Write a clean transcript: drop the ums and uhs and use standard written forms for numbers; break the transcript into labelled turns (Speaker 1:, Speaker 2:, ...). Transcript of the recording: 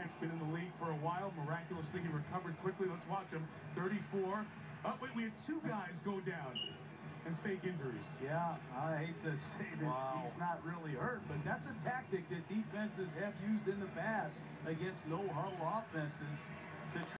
Speaker 1: Grant's been in the league for a while. Miraculously, he recovered quickly. Let's watch him. 34. Oh, wait, we had two guys go down and fake injuries.
Speaker 2: Yeah, I hate to say that he's not really hurt, but that's a tactic that defenses have used in the past against no-huddle offenses to